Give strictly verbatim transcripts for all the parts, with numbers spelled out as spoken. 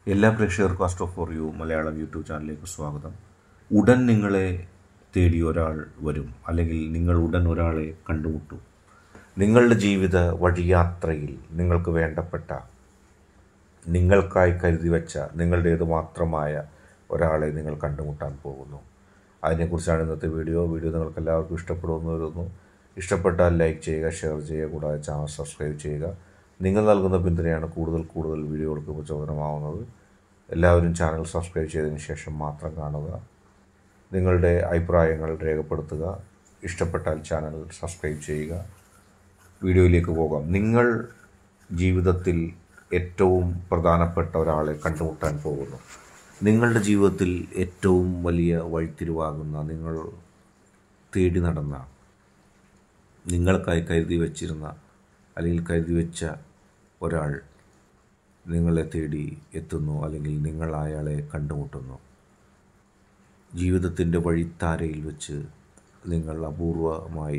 എല്ലാ പ്രേക്ഷകർക്കും Astro for you Malayalam YouTube ചാനലിലേക്ക് സ്വാഗതം. ഉടൻ നിങ്ങളെ തേടി ഒരാൾ വരും, അല്ലെങ്കിൽ നിങ്ങൾ ഉടൻ ഒരാളെ കണ്ടുമുട്ടും. നിങ്ങളുടെ ജീവിത വഴിയാത്രയിൽ നിങ്ങൾക്ക് വേണ്ടപ്പെട്ട, നിങ്ങൾക്കായി കരുതി വച്ച, നിങ്ങളുടേത് മാത്രമായ ഒരാളെ നിങ്ങൾ കണ്ടുമുട്ടാൻ പോകുന്നു. അതിനെക്കുറിച്ചാണ് ഇന്നത്തെ വീഡിയോ. വീഡിയോ നിങ്ങൾക്ക് എല്ലാവർക്കും ഇഷ്ടപ്പെടുമെന്ന് കരുതുന്നു. ഇഷ്ടപ്പെട്ടാൽ ലൈക്ക് ചെയ്യുക, ഷെയർ ചെയ്യുക, കൂടാതെ ചാനൽ സബ്സ്ക്രൈബ് ചെയ്യുക. നിങ്ങൾ നൽകുന്ന പിന്തുണയാണ് കൂടുതൽ കൂടുതൽ വീഡിയോകൾക്ക് പ്രചോദനമാവുന്നത്. എല്ലാവരും ചാനൽ സബ്സ്ക്രൈബ് ചെയ്തതിന് ശേഷം മാത്രം കാണുക. നിങ്ങളുടെ അഭിപ്രായങ്ങൾ രേഖപ്പെടുത്തുക. ഇഷ്ടപ്പെട്ടാൽ ചാനൽ സബ്സ്ക്രൈബ് ചെയ്യുക. വീഡിയോയിലേക്ക് പോകാം. നിങ്ങൾ ജീവിതത്തിൽ ഏറ്റവും പ്രധാനപ്പെട്ട ഒരാളെ കണ്ടുമുട്ടാൻ പോകുന്നു. നിങ്ങളുടെ ജീവിതത്തിൽ ഏറ്റവും വലിയ വഴിത്തിരിവാകുന്ന, നിങ്ങൾ തേടി നടന്ന, നിങ്ങൾക്കായി കരുതി വച്ചിരുന്ന അല്ലെങ്കിൽ കരുതി വെച്ച ഒരാൾ നിങ്ങളെ തേടി എത്തുന്നു, അല്ലെങ്കിൽ നിങ്ങൾ അയാളെ കണ്ടുമുട്ടുന്നു. ജീവിതത്തിൻ്റെ വഴിത്താരയിൽ വെച്ച് നിങ്ങൾ അപൂർവമായി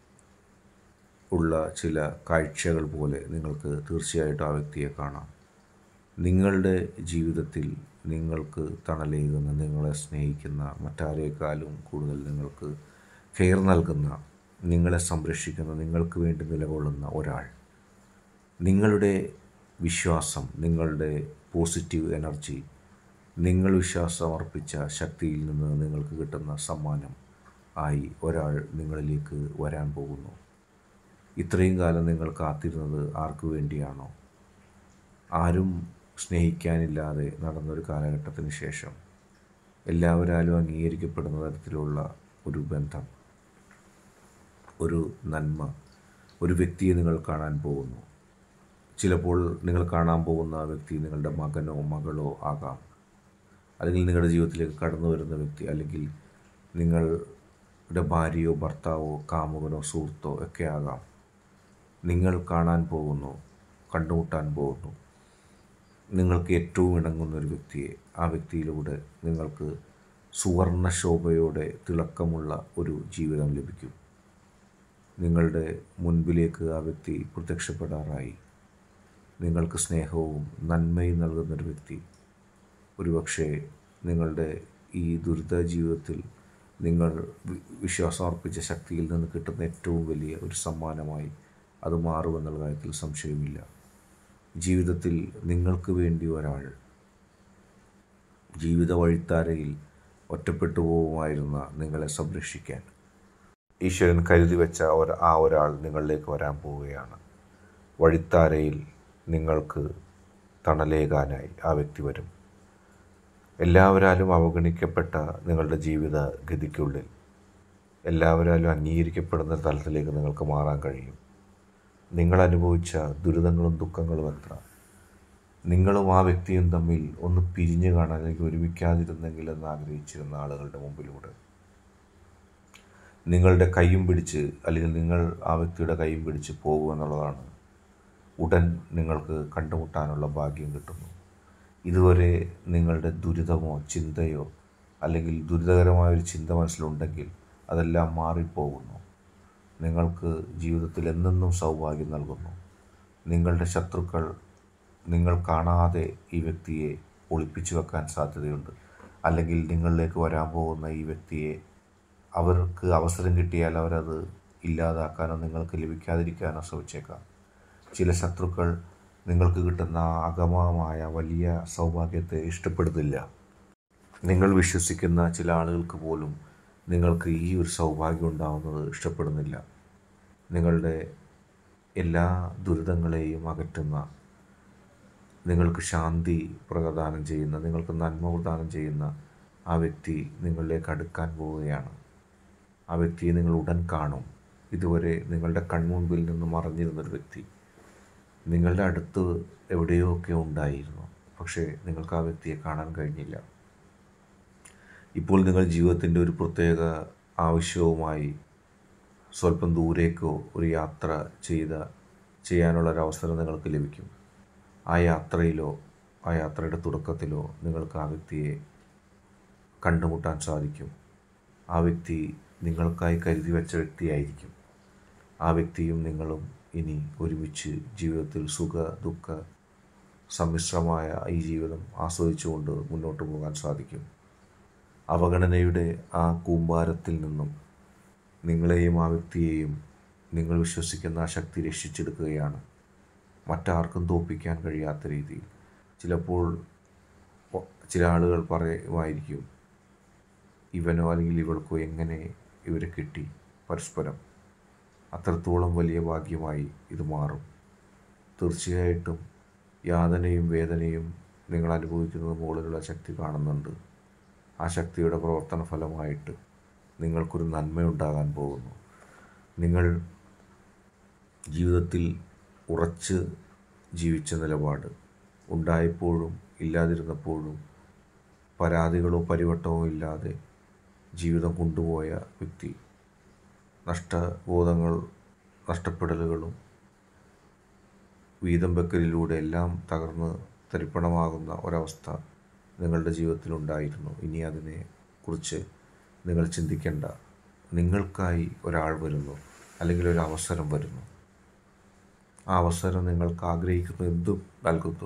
ഉള്ള ചില കാഴ്ചകൾ പോലെ നിങ്ങൾക്ക് തീർച്ചയായിട്ടും ആ വ്യക്തിയെ കാണാം. നിങ്ങളുടെ ജീവിതത്തിൽ നിങ്ങൾക്ക് തണലേകുന്ന, നിങ്ങളെ സ്നേഹിക്കുന്ന, മറ്റാരേക്കാളും കൂടുതൽ നിങ്ങൾക്ക് കെയർ നൽകുന്ന, നിങ്ങളെ സംരക്ഷിക്കുന്ന, നിങ്ങൾക്ക് വേണ്ടി നിലകൊള്ളുന്ന ഒരാൾ. നിങ്ങളുടെ വിശ്വാസം, നിങ്ങളുടെ പോസിറ്റീവ് എനർജി, നിങ്ങൾ വിശ്വാസം അർപ്പിച്ച ശക്തിയിൽ നിന്ന് നിങ്ങൾക്ക് കിട്ടുന്ന സമ്മാനം ആയി ഒരാൾ നിങ്ങളിലേക്ക് വരാൻ പോകുന്നു. ഇത്രയും കാലം നിങ്ങൾ കാത്തിരുന്നത് ആർക്കു വേണ്ടിയാണോ? ആരും സ്നേഹിക്കാനില്ലാതെ നടന്നൊരു കാലഘട്ടത്തിന് ശേഷം എല്ലാവരാലും അംഗീകരിക്കപ്പെടുന്ന തരത്തിലുള്ള ഒരു ബന്ധം, ഒരു നന്മ, ഒരു വ്യക്തിയെ നിങ്ങൾ കാണാൻ പോകുന്നു. ചിലപ്പോൾ നിങ്ങൾ കാണാൻ പോകുന്ന ആ വ്യക്തി നിങ്ങളുടെ മകനോ മകളോ ആകാം, അല്ലെങ്കിൽ നിങ്ങളുടെ ജീവിതത്തിലേക്ക് കടന്നു വരുന്ന വ്യക്തി, അല്ലെങ്കിൽ നിങ്ങളുടെ ഭാര്യയോ ഭർത്താവോ കാമുകനോ സുഹൃത്തോ ഒക്കെ ആകാം. നിങ്ങൾ കാണാൻ പോകുന്നു, കണ്ടുമുട്ടാൻ പോകുന്നു നിങ്ങൾക്ക് ഏറ്റവും ഇണങ്ങുന്ന ഒരു വ്യക്തിയെ. ആ വ്യക്തിയിലൂടെ നിങ്ങൾക്ക് സുവർണ ശോഭയോടെ തിളക്കമുള്ള ഒരു ജീവിതം ലഭിക്കും. നിങ്ങളുടെ മുൻപിലേക്ക് ആ വ്യക്തി പ്രത്യക്ഷപ്പെടാറായി. നിങ്ങൾക്ക് സ്നേഹവും നന്മയും നൽകുന്നൊരു വ്യക്തി. ഒരുപക്ഷെ നിങ്ങളുടെ ഈ ദുരിത ജീവിതത്തിൽ നിങ്ങൾ വിശ്വാസം അർപ്പിച്ച ശക്തിയിൽ നിന്ന് കിട്ടുന്ന ഏറ്റവും വലിയ ഒരു സമ്മാനമായി അത് മാറുമെന്നുള്ള കാര്യത്തിൽ സംശയമില്ല. ജീവിതത്തിൽ നിങ്ങൾക്ക് വേണ്ടി ഒരാൾ, ജീവിത വഴിത്താരയിൽ ഒറ്റപ്പെട്ടു പോകുമായിരുന്ന നിങ്ങളെ സംരക്ഷിക്കാൻ ഈശ്വരൻ കരുതി വെച്ച ഒരു ആ ഒരാൾ നിങ്ങളിലേക്ക് വരാൻ പോവുകയാണ്. വഴിത്താരയിൽ നിങ്ങൾക്ക് തണലേകാനായി ആ വ്യക്തി വരും. എല്ലാവരാലും അവഗണിക്കപ്പെട്ട നിങ്ങളുടെ ജീവിത ഗതിക്കുള്ളിൽ എല്ലാവരാലും അംഗീകരിക്കപ്പെടുന്ന തലത്തിലേക്ക് നിങ്ങൾക്ക് മാറാൻ കഴിയും. നിങ്ങൾ അനുഭവിച്ച ദുരിതങ്ങളും ദുഃഖങ്ങളും എത്ര. നിങ്ങളും ആ വ്യക്തിയും തമ്മിൽ ഒന്ന് പിരിഞ്ഞു കാണാൻ, അല്ലെങ്കിൽ ഒരുമിക്കാതിരുന്നെങ്കിൽ എന്ന് ആഗ്രഹിച്ചിരുന്ന ആളുകളുടെ മുമ്പിലൂടെ നിങ്ങളുടെ കൈയും പിടിച്ച്, അല്ലെങ്കിൽ നിങ്ങൾ ആ വ്യക്തിയുടെ കൈയും പിടിച്ച് പോകുക എന്നുള്ളതാണ്. ഉടൻ നിങ്ങൾക്ക് കണ്ടുമുട്ടാനുള്ള ഭാഗ്യം കിട്ടുന്നു. ഇതുവരെ നിങ്ങളുടെ ദുരിതമോ ചിന്തയോ, അല്ലെങ്കിൽ ദുരിതകരമായൊരു ചിന്ത മനസ്സിലുണ്ടെങ്കിൽ അതെല്ലാം മാറിപ്പോകുന്നു. നിങ്ങൾക്ക് ജീവിതത്തിൽ എന്നെന്നും സൗഭാഗ്യം നൽകുന്നു. നിങ്ങളുടെ ശത്രുക്കൾ നിങ്ങൾ കാണാതെ ഈ വ്യക്തിയെ ഒളിപ്പിച്ചു വെക്കാൻ സാധ്യതയുണ്ട്. അല്ലെങ്കിൽ നിങ്ങളിലേക്ക് വരാൻ പോകുന്ന ഈ വ്യക്തിയെ അവർക്ക് അവസരം കിട്ടിയാൽ അവരത് ഇല്ലാതാക്കാനോ നിങ്ങൾക്ക് ലഭിക്കാതിരിക്കാനോ ശ്രമിച്ചേക്കാം. ചില ശത്രുക്കൾ നിങ്ങൾക്ക് കിട്ടുന്ന അഗമമായ വലിയ സൗഭാഗ്യത്തെ ഇഷ്ടപ്പെടുന്നില്ല. നിങ്ങൾ വിശ്വസിക്കുന്ന ചില ആളുകൾക്ക് പോലും നിങ്ങൾക്ക് ഈ ഒരു സൗഭാഗ്യം ഉണ്ടാവുന്നത് ഇഷ്ടപ്പെടുന്നില്ല. നിങ്ങളുടെ എല്ലാ ദുരിതങ്ങളെയും അകറ്റുന്ന, നിങ്ങൾക്ക് ശാന്തി പ്രദാനം ചെയ്യുന്ന, നിങ്ങൾക്ക് നന്മ പ്രദാനം ചെയ്യുന്ന ആ വ്യക്തി നിങ്ങളിലേക്ക് അടുക്കാൻ പോവുകയാണ്. ആ വ്യക്തിയെ നിങ്ങൾ ഉടൻ കാണും. ഇതുവരെ നിങ്ങളുടെ കൺമുൻപിൽ നിന്ന് മറഞ്ഞിരുന്നൊരു വ്യക്തി നിങ്ങളുടെ അടുത്ത് എവിടെയോ ഒക്കെ ഉണ്ടായിരുന്നു, പക്ഷേ നിങ്ങൾക്ക് ആ വ്യക്തിയെ കാണാൻ കഴിഞ്ഞില്ല. ഇപ്പോൾ നിങ്ങൾ ജീവിതത്തിൻ്റെ ഒരു പ്രത്യേക ആവശ്യവുമായി സ്വല്പം ദൂരേക്കോ ഒരു യാത്ര ചെയ്ത ചെയ്യാനുള്ളൊരവസരം നിങ്ങൾക്ക് ലഭിക്കും. ആ യാത്രയിലോ ആ യാത്രയുടെ തുടക്കത്തിലോ നിങ്ങൾക്ക് ആ വ്യക്തിയെ കണ്ടുമുട്ടാൻ സാധിക്കും. ആ വ്യക്തി നിങ്ങൾക്കായി കരുതി വെച്ച വ്യക്തിയായിരിക്കും. ആ വ്യക്തിയും നിങ്ങളും ഇനി ഒരുമിച്ച് ജീവിതത്തിൽ സുഖ ദുഃഖ സമ്മിശ്രമായ ഈ ജീവിതം ആസ്വദിച്ചുകൊണ്ട് മുന്നോട്ട് പോകാൻ സാധിക്കും. അവഗണനയുടെ ആ കൂമ്പാരത്തിൽ നിന്നും നിങ്ങളെയും ആ വ്യക്തിയെയും നിങ്ങൾ വിശ്വസിക്കുന്ന ആ ശക്തി രക്ഷിച്ചെടുക്കുകയാണ്. മറ്റാർക്കും തോൽപ്പിക്കാൻ കഴിയാത്ത രീതിയിൽ. ചിലപ്പോൾ ചില ആളുകൾ പറയുമായിരിക്കും, ഇവനോ അല്ലെങ്കിൽ ഇവൾക്കോ എങ്ങനെ ഇവരെ കിട്ടി പരസ്പരം. അത്രത്തോളം വലിയ ഭാഗ്യമായി ഇത് മാറും. തീർച്ചയായിട്ടും യാതനയും വേദനയും നിങ്ങൾ അനുഭവിക്കുന്നത് മുകളിലുള്ള ശക്തി കാണുന്നുണ്ട്. ആ ശക്തിയുടെ പ്രവർത്തന ഫലമായിട്ട് നിങ്ങൾക്കൊരു നന്മയുണ്ടാകാൻ പോകുന്നു. നിങ്ങൾ ജീവിതത്തിൽ ഉറച്ച് ജീവിച്ച നിലപാട്, ഉണ്ടായപ്പോഴും ഇല്ലാതിരുന്നപ്പോഴും പരാതികളോ പരിവട്ടമോ ഇല്ലാതെ ജീവിതം കൊണ്ടുപോയ വ്യക്തി, നഷ്ടബോധങ്ങൾ നഷ്ടപ്പെടലുകളും വീതം വെക്കലിലൂടെ എല്ലാം തകർന്ന് തരിപ്പണമാകുന്ന ഒരവസ്ഥ നിങ്ങളുടെ ജീവിതത്തിലുണ്ടായിരുന്നു. ഇനി അതിനെ കുറിച്ച് നിങ്ങൾ ചിന്തിക്കേണ്ട. നിങ്ങൾക്കായി ഒരാൾ വരുന്നു, അല്ലെങ്കിൽ ഒരു അവസരം വരുന്നു. ആ അവസരം നിങ്ങൾക്ക് ആഗ്രഹിക്കുന്ന എന്തും നൽകുന്നു.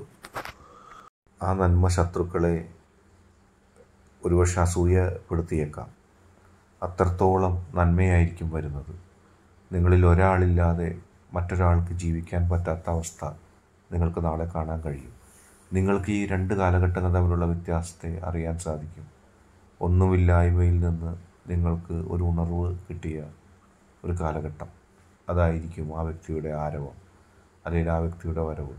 ആ നന്മ ശത്രുക്കളെ ഒരുപക്ഷെ അസൂയപ്പെടുത്തിയേക്കാം. അത്രത്തോളം നന്മയായിരിക്കും വരുന്നത്. നിങ്ങളിൽ ഒരാളില്ലാതെ മറ്റൊരാൾക്ക് ജീവിക്കാൻ പറ്റാത്ത അവസ്ഥ നിങ്ങൾക്ക് നാളെ കാണാൻ കഴിയും. നിങ്ങൾക്ക് ഈ രണ്ട് കാലഘട്ടങ്ങൾ തമ്മിലുള്ള വ്യത്യാസത്തെ അറിയാൻ സാധിക്കും. ഒന്നുമില്ലായ്മയിൽ നിന്ന് നിങ്ങൾക്ക് ഒരു ഉണർവ് കിട്ടിയ ഒരു കാലഘട്ടം, അതായിരിക്കും ആ വ്യക്തിയുടെ ആരവം, അല്ലെങ്കിൽ ആ വ്യക്തിയുടെ വരവ്.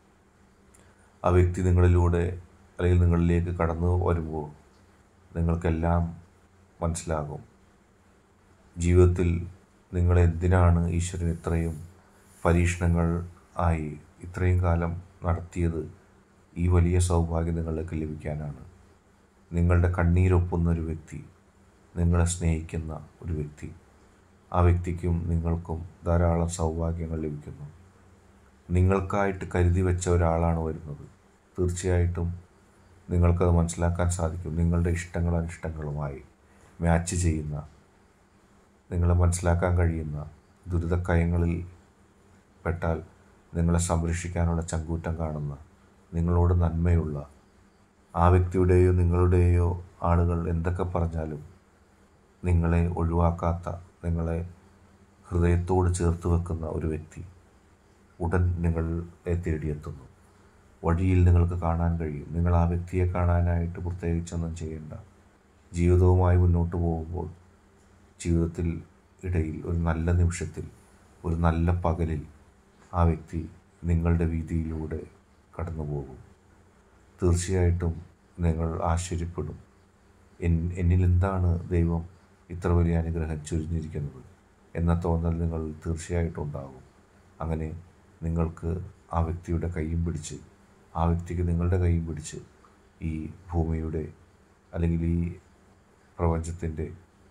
ആ വ്യക്തി നിങ്ങളിലൂടെ അല്ലെങ്കിൽ നിങ്ങളിലേക്ക് കടന്നു വരുമ്പോൾ നിങ്ങൾക്കെല്ലാം മനസ്സിലാകും. ജീവിതത്തിൽ നിങ്ങൾ എന്തിനാണ് ഈശ്വരൻ ഇത്രയും പരീക്ഷണങ്ങൾ ആയി ഇത്രയും കാലം നടത്തിയത്? ഈ വലിയ സൗഭാഗ്യം നിങ്ങൾക്ക് ലഭിക്കാനാണ്. നിങ്ങളുടെ കണ്ണീരൊപ്പുന്ന ഒരു വ്യക്തി, നിങ്ങളെ സ്നേഹിക്കുന്ന ഒരു വ്യക്തി, ആ വ്യക്തിക്കും നിങ്ങൾക്കും ധാരാളം സൗഭാഗ്യങ്ങൾ ലഭിക്കുന്നു. നിങ്ങൾക്കായിട്ട് കരുതി വെച്ച ഒരാളാണ് വരുന്നത്. തീർച്ചയായിട്ടും നിങ്ങൾക്കത് മനസ്സിലാക്കാൻ സാധിക്കും. നിങ്ങളുടെ ഇഷ്ടങ്ങളും അനിഷ്ടങ്ങളുമായി മാച്ച് ചെയ്യുന്ന, നിങ്ങളെ മനസ്സിലാക്കാൻ കഴിയുന്ന, ദുരിതക്കയങ്ങളിൽ പെട്ടാൽ നിങ്ങളെ സംരക്ഷിക്കാനുള്ള ചങ്കൂറ്റം കാണുന്ന, നിങ്ങളോട് നന്മയുള്ള, ആ വ്യക്തിയുടെയോ നിങ്ങളുടെയോ ആളുകൾ എന്തൊക്കെ പറഞ്ഞാലും നിങ്ങളെ ഒഴിവാക്കാത്ത, നിങ്ങളെ ഹൃദയത്തോട് ചേർത്ത് വെക്കുന്ന ഒരു വ്യക്തി ഉടൻ നിങ്ങളെ തേടിയെത്തുന്നു. വഴിയിൽ നിങ്ങൾക്ക് കാണാൻ കഴിയും. നിങ്ങൾ ആ വ്യക്തിയെ കാണാനായിട്ട് പ്രത്യേകിച്ചൊന്നും ചെയ്യേണ്ട. ജീവിതവുമായി മുന്നോട്ട് പോകുമ്പോൾ ജീവിതത്തിൽ ഇടയിൽ ഒരു നല്ല നിമിഷത്തിൽ, ഒരു നല്ല പകലിൽ ആ വ്യക്തി നിങ്ങളുടെ വീതിയിലൂടെ കടന്നു പോകും. തീർച്ചയായിട്ടും നിങ്ങൾ ആശ്ചര്യപ്പെടും. എൻ എന്നിൽ എന്താണ് ദൈവം ഇത്ര വലിയ അനുഗ്രഹം ചൊരിഞ്ഞിരിക്കുന്നത് എന്ന തോന്നൽ നിങ്ങൾ തീർച്ചയായിട്ടും ഉണ്ടാകും. അങ്ങനെ നിങ്ങൾക്ക് ആ വ്യക്തിയുടെ കൈയും പിടിച്ച്, ആ വ്യക്തിക്ക് നിങ്ങളുടെ കൈയും പിടിച്ച് ഈ ഭൂമിയുടെ അല്ലെങ്കിൽ ഈ പ്രപഞ്ചത്തിൻ്റെ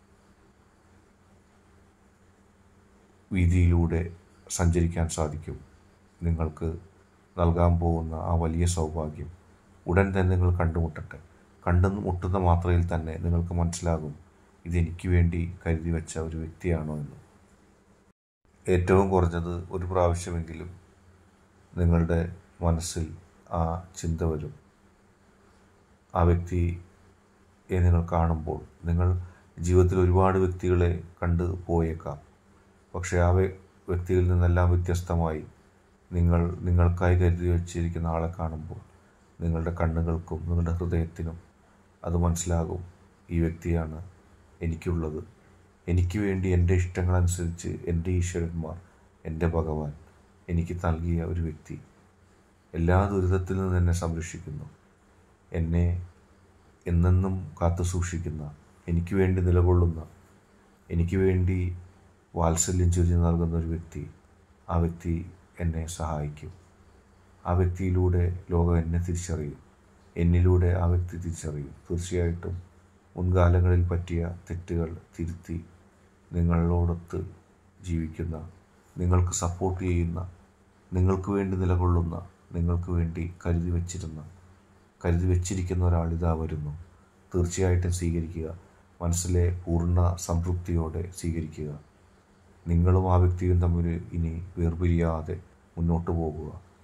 വീതിയിലൂടെ സഞ്ചരിക്കാൻ സാധിക്കും. നിങ്ങൾക്ക് നൽകാൻ പോകുന്ന ആ വലിയ സൗഭാഗ്യം ഉടൻ തന്നെ നിങ്ങൾ കണ്ടുമുട്ടട്ടെ. കണ്ടു മുട്ടുന്ന മാത്രയിൽ തന്നെ നിങ്ങൾക്ക് മനസ്സിലാകും, ഇതെനിക്ക് വേണ്ടി കരുതി വെച്ച ഒരു വ്യക്തിയാണോ എന്ന്. ഏറ്റവും കുറഞ്ഞത് ഒരു പ്രാവശ്യമെങ്കിലും നിങ്ങളുടെ മനസ്സിൽ ആ ചിന്ത വരും. ആ വ്യക്തിയെ നിങ്ങൾ കാണുമ്പോൾ, നിങ്ങൾ ജീവിതത്തിൽ ഒരുപാട് വ്യക്തികളെ കണ്ടു പോയേക്കാം. പക്ഷേ ആ വ്യക്തിയിൽ നിന്നെല്ലാം വ്യത്യസ്തമായി നിങ്ങൾ നിങ്ങൾക്കായി കരുതി വച്ചിരിക്കുന്ന ആളെ കാണുമ്പോൾ നിങ്ങളുടെ കണ്ണുകൾക്കും നിങ്ങളുടെ ഹൃദയത്തിനും അത് മനസ്സിലാകും, ഈ വ്യക്തിയാണ് എനിക്കുള്ളത്. എനിക്ക് വേണ്ടി എൻ്റെ ഇഷ്ടങ്ങളനുസരിച്ച് എൻ്റെ ഈശ്വരന്മാർ, എൻ്റെ ഭഗവാൻ എനിക്ക് നൽകിയ ഒരു വ്യക്തി എല്ലാ ദുരിതത്തിൽ നിന്നും എന്നെ സംരക്ഷിക്കുന്നു, എന്നെ എന്നെന്നും കാത്തു സൂക്ഷിക്കുന്ന, എനിക്ക് വേണ്ടി നിലകൊള്ളുന്ന, എനിക്ക് വേണ്ടി വാത്സല്യം ചൊരിഞ്ഞു നൽകുന്ന ഒരു വ്യക്തി. ആ വ്യക്തി എന്നെ സഹായിക്കും. ആ വ്യക്തിയിലൂടെ ലോകം എന്നെ തിരിച്ചറിയും, എന്നിലൂടെ ആ വ്യക്തി തിരിച്ചറിയും. തീർച്ചയായിട്ടും മുൻകാലങ്ങളിൽ പറ്റിയ തെറ്റുകൾ തിരുത്തി നിങ്ങളോടൊത്ത് ജീവിക്കുന്ന, നിങ്ങൾക്ക് സപ്പോർട്ട് ചെയ്യുന്ന, നിങ്ങൾക്ക് വേണ്ടി നിലകൊള്ളുന്ന, നിങ്ങൾക്ക് വേണ്ടി കരുതി വച്ചിരുന്ന കരുതി വച്ചിരിക്കുന്ന ഒരാളിതാ വരുന്നു. തീർച്ചയായിട്ടും സ്വീകരിക്കുക. മനസ്സിലെ പൂർണ്ണ സംതൃപ്തിയോടെ സ്വീകരിക്കുക. നിങ്ങളും ആ വ്യക്തിയും തമ്മിൽ ഇനി വേർപിരിയാതെ മുന്നോട്ട് പോകുക.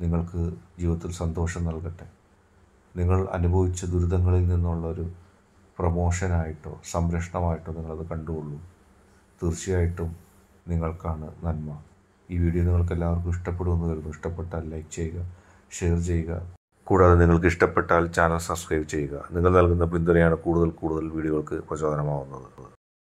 നിങ്ങൾക്ക് ജീവിതത്തിൽ സന്തോഷം നൽകട്ടെ. നിങ്ങൾ അനുഭവിച്ച ദുരിതങ്ങളിൽ നിന്നുള്ളൊരു പ്രമോഷനായിട്ടോ സംരക്ഷണമായിട്ടോ നിങ്ങളത് കണ്ടുകൊള്ളൂ. തീർച്ചയായിട്ടും നിങ്ങൾക്കാണ് നന്മ. ഈ വീഡിയോ നിങ്ങൾക്ക് എല്ലാവർക്കും ഇഷ്ടപ്പെടുമെന്ന് കരുതുന്നു. ഇഷ്ടപ്പെട്ടാൽ ലൈക്ക് ചെയ്യുക, ഷെയർ ചെയ്യുക. കൂടാതെ നിങ്ങൾക്ക് ഇഷ്ടപ്പെട്ടാൽ ചാനൽ സബ്സ്ക്രൈബ് ചെയ്യുക. നിങ്ങൾ നൽകുന്ന പിന്തുണയാണ് കൂടുതൽ കൂടുതൽ വീഡിയോകൾക്ക് പ്രചോദനമാവുന്നത്.